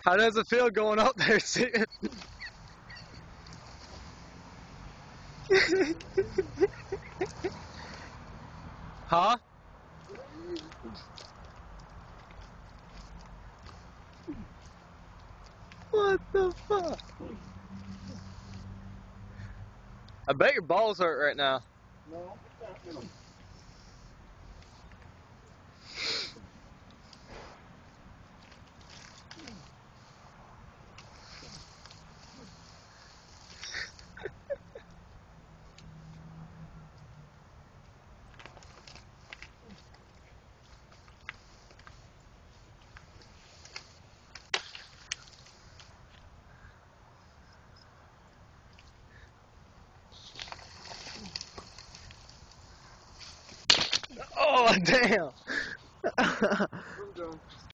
How does it feel going up there? See? Huh? What the fuck? I bet your balls hurt right now. No, Oh, damn. I'm done.